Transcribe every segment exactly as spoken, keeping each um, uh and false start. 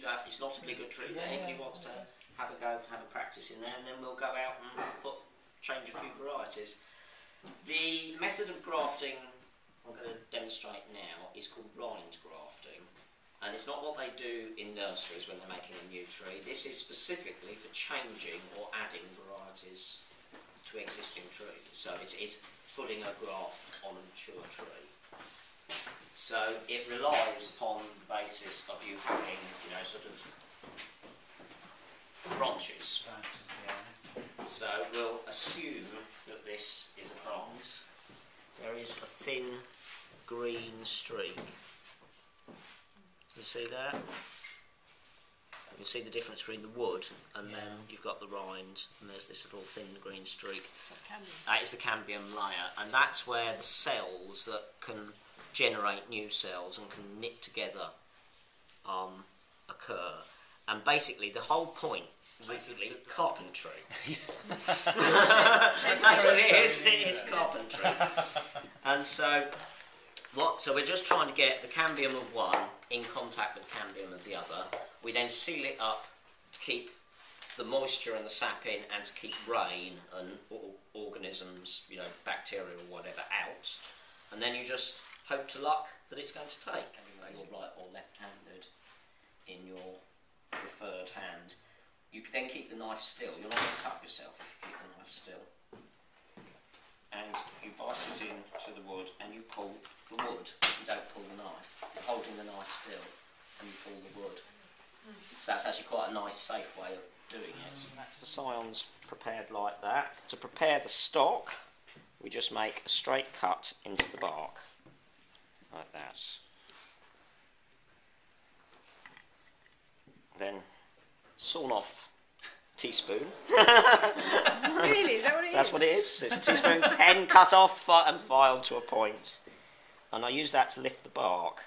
uh, it's not obligatory, but Yeah, anybody yeah, wants okay. to have a go, have a practice in there, and then we'll go out and put, change a few varieties. The method of grafting I'm going to demonstrate now is called rind grafting, and it's not what they do in nurseries when they're making a new tree. This is specifically for changing or adding varieties to existing trees. So it's, it's putting a graft on a mature tree. So it relies upon the basis of you having, you know, sort of branches. So we'll assume that this is a plant. There is a thin green streak. You see that? You see the difference between the wood and yeah. then you've got the rind, and there's this little thin green streak. That is the cambium layer, and that's where the cells that can generate new cells and can knit together um, occur. And basically the whole point, basically carpentry. That's what it is, it is carpentry. And so what so we're just trying to get the cambium of one in contact with cambium of the other. We then seal it up to keep the moisture and the sap in, and to keep rain and organisms, you know, bacteria or whatever out. And then you just hope to luck that it's going to take. You're right or left-handed in your preferred hand. You can then keep the knife still. You're not going to cut yourself if you keep the knife still. And you bite it into the wood and you pull the wood. You don't pull the knife. You're holding the knife still and you pull the wood. So that's actually quite a nice, safe way of doing it. The scions prepared like that. To prepare the stock, we just make a straight cut into the bark, like that. Then sawn off teaspoon. Really? Is that what it is? That's what it is. It's a teaspoon, pen cut off and filed to a point. And I use that to lift the bark.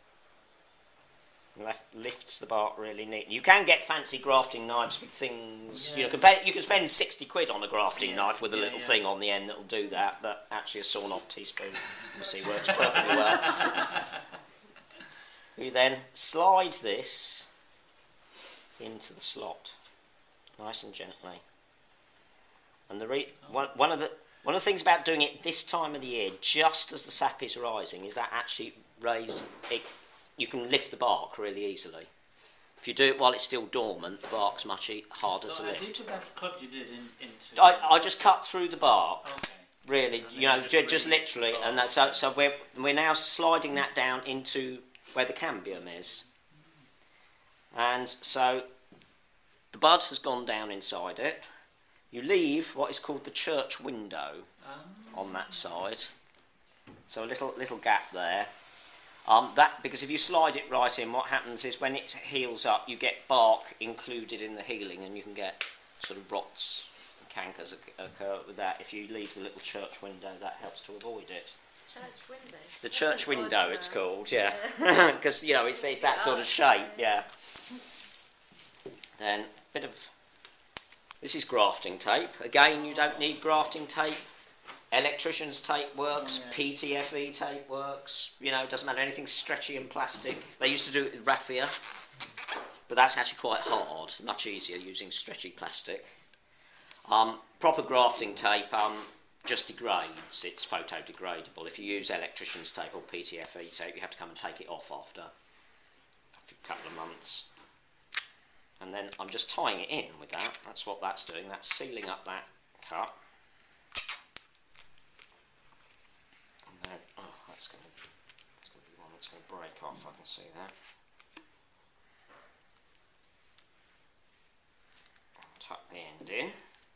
Left, lifts the bark really neat. You can get fancy grafting knives with things. Yeah. You know, can pay, you can spend sixty quid on a grafting yeah. knife with a yeah, little yeah. thing on the end that'll do that. But actually, a sawn-off teaspoon, you see, works perfectly well. We then slide this into the slot, nice and gently. And the re one, one of the one of the things about doing it this time of the year, just as the sap is rising, is that actually raise it. You can lift the bark really easily. If you do it while it's still dormant, the bark's much e harder so to I lift. did just that cut you did in, into. I, I just cut through the bark. Okay. Really, and you know, just, ju just literally, bark. and that, so so we're we're now sliding that down into where the cambium is, and so the bud has gone down inside it. You leave what is called the church window um. on that side, so a little little gap there. Um, that because if you slide it right in, what happens is when it heals up, you get bark included in the healing, and you can get sort of rots and cankers occur with that. If you leave the little church window, that helps to avoid it. Church window. The church window, it's called, yeah, because you know it's, it's that sort of shape, yeah. Then a bit of this is grafting tape. Again, you don't need grafting tape. Electrician's tape works, yeah. P T F E tape works, you know, it doesn't matter, anything stretchy and plastic. They used to do it with raffia, but that's actually quite hard, much easier using stretchy plastic. Um, proper grafting tape um, just degrades, it's photodegradable. If you use electrician's tape or P T F E tape, you have to come and take it off after a couple of months. And then I'm just tying it in with that, that's what that's doing, that's sealing up that cut. Oh, that's going to, that's going to be one that's going to break off, I can see that. Tuck the end in.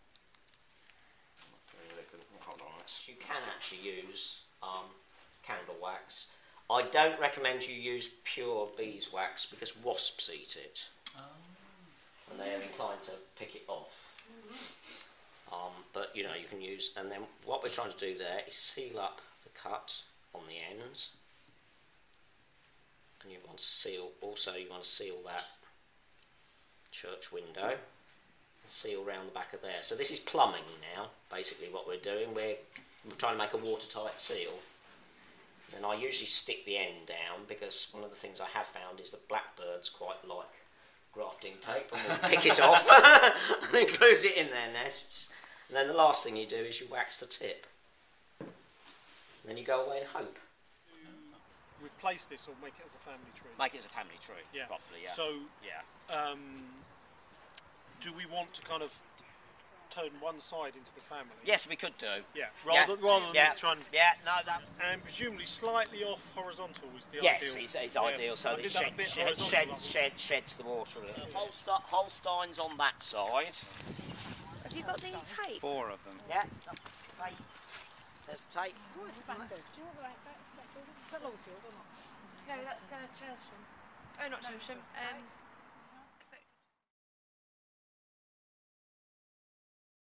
Hold on, you can actually use um, candle wax. I don't recommend you use pure beeswax because wasps eat it. Oh. And they are inclined to pick it off. Um, but, you know, you can use, and then what we're trying to do there is seal up the cut on the ends, and you want to seal, also you want to seal that church window, and seal around the back of there. So this is plumbing now, basically what we're doing, we're, we're trying to make a watertight seal. And I usually stick the end down, because one of the things I have found is that blackbirds quite like grafting tape and we'll pick it off and include it in their nests. And then the last thing you do is you wax the tip. And then you go away and hope. Replace this or make it as a family tree? Make it as a family tree, yeah. properly, yeah. So, yeah. Um, do we want to kind of turn one side into the family? Yes, we could do. Yeah, rather, yeah. rather than yeah. try and... Yeah, no, that... And presumably slightly off horizontal is the yes, ideal. Yes, it's, it's yeah. ideal, so I that it that shed, shed, sheds, shed, sheds the water a little. Holstein, Holstein's on that side. Have you got the tape? Four of them. Yeah, tape. There's the tape. What's the back? Do you want the back? Is that Longfield or not? No, that's uh, Chelsham. Oh, not Chelsham. Um,